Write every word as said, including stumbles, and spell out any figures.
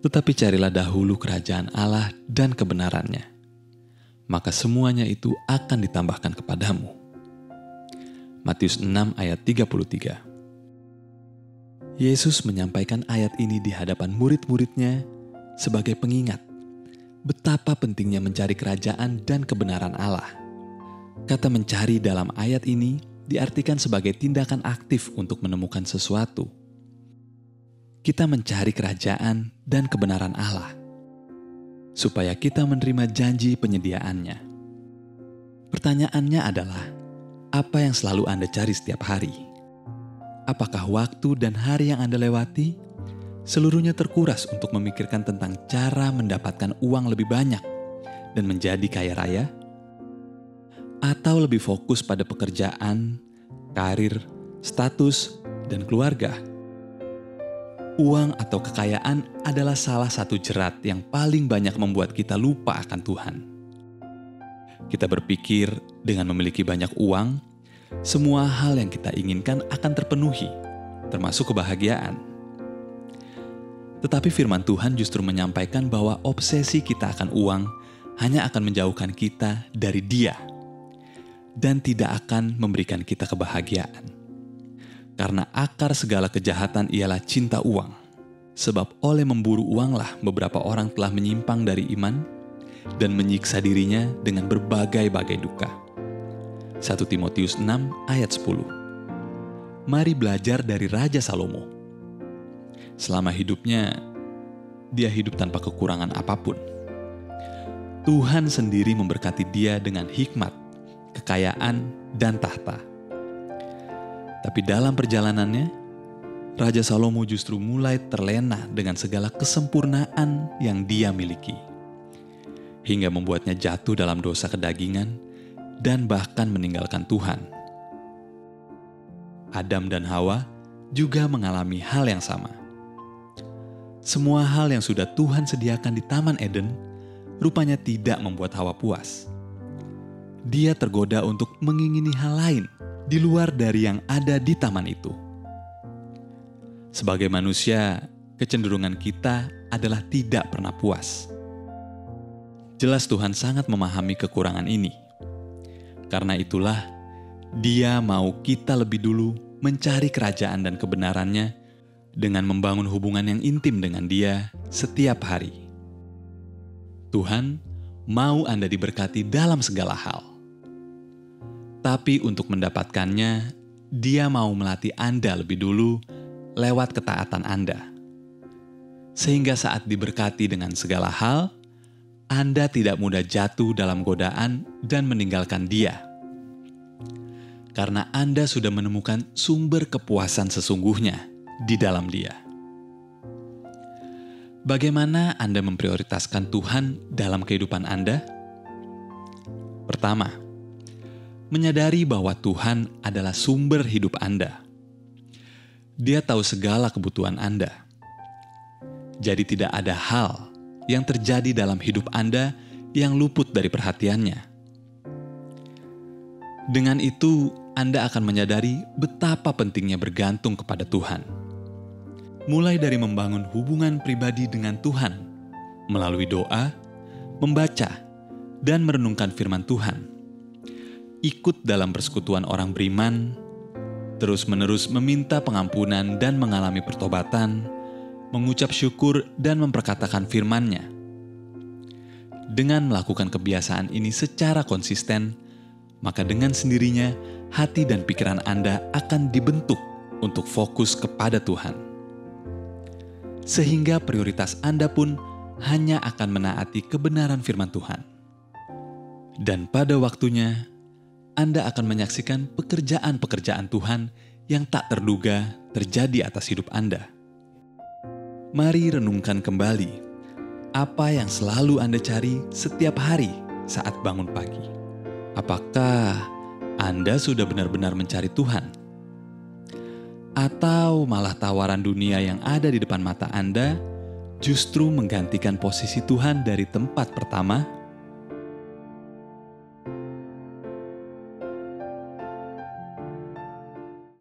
Tetapi carilah dahulu kerajaan Allah dan kebenarannya, maka semuanya itu akan ditambahkan kepadamu. Matius enam ayat tiga puluh tiga. Yesus menyampaikan ayat ini di hadapan murid-muridnya sebagai pengingat betapa pentingnya mencari kerajaan dan kebenaran Allah. Kata mencari dalam ayat ini diartikan sebagai tindakan aktif untuk menemukan sesuatu. Kita mencari kerajaan dan kebenaran Allah, supaya kita menerima janji penyediaannya. Pertanyaannya adalah, apa yang selalu Anda cari setiap hari? Apakah waktu dan hari yang Anda lewati seluruhnya terkuras untuk memikirkan tentang cara mendapatkan uang lebih banyak dan menjadi kaya raya? Atau lebih fokus pada pekerjaan, karir, status, dan keluarga? Uang atau kekayaan adalah salah satu jerat yang paling banyak membuat kita lupa akan Tuhan. Kita berpikir dengan memiliki banyak uang, semua hal yang kita inginkan akan terpenuhi, termasuk kebahagiaan. Tetapi firman Tuhan justru menyampaikan bahwa obsesi kita akan uang hanya akan menjauhkan kita dari Dia dan tidak akan memberikan kita kebahagiaan. Karena akar segala kejahatan ialah cinta uang. Sebab oleh memburu uanglah beberapa orang telah menyimpang dari iman dan menyiksa dirinya dengan berbagai-bagai duka. satu Timotius enam ayat sepuluh. Mari belajar dari Raja Salomo. Selama hidupnya, dia hidup tanpa kekurangan apapun. Tuhan sendiri memberkati dia dengan hikmat, kekayaan, dan tahta. Tapi dalam perjalanannya, Raja Salomo justru mulai terlena dengan segala kesempurnaan yang dia miliki, hingga membuatnya jatuh dalam dosa kedagingan dan bahkan meninggalkan Tuhan. Adam dan Hawa juga mengalami hal yang sama. Semua hal yang sudah Tuhan sediakan di Taman Eden rupanya tidak membuat Hawa puas. Dia tergoda untuk mengingini hal lain di luar dari yang ada di taman itu. Sebagai manusia, kecenderungan kita adalah tidak pernah puas. Jelas Tuhan sangat memahami kekurangan ini. Karena itulah, Dia mau kita lebih dulu mencari kerajaan dan kebenarannya dengan membangun hubungan yang intim dengan Dia setiap hari. Tuhan mau Anda diberkati dalam segala hal. Tapi untuk mendapatkannya, Dia mau melatih Anda lebih dulu lewat ketaatan Anda. Sehingga saat diberkati dengan segala hal, Anda tidak mudah jatuh dalam godaan dan meninggalkan Dia. Karena Anda sudah menemukan sumber kepuasan sesungguhnya di dalam Dia. Bagaimana Anda memprioritaskan Tuhan dalam kehidupan Anda? Pertama, menyadari bahwa Tuhan adalah sumber hidup Anda. Dia tahu segala kebutuhan Anda. Jadi tidak ada hal yang terjadi dalam hidup Anda yang luput dari perhatiannya. Dengan itu, Anda akan menyadari betapa pentingnya bergantung kepada Tuhan. Mulai dari membangun hubungan pribadi dengan Tuhan, melalui doa, membaca, dan merenungkan firman Tuhan. Ikut dalam persekutuan orang beriman, terus-menerus meminta pengampunan dan mengalami pertobatan, mengucap syukur dan memperkatakan firman-Nya. Dengan melakukan kebiasaan ini secara konsisten, maka dengan sendirinya hati dan pikiran Anda akan dibentuk untuk fokus kepada Tuhan. Sehingga prioritas Anda pun hanya akan menaati kebenaran firman Tuhan. Dan pada waktunya, Anda akan menyaksikan pekerjaan-pekerjaan Tuhan yang tak terduga terjadi atas hidup Anda. Mari renungkan kembali apa yang selalu Anda cari setiap hari saat bangun pagi. Apakah Anda sudah benar-benar mencari Tuhan? Atau malah tawaran dunia yang ada di depan mata Anda justru menggantikan posisi Tuhan dari tempat pertama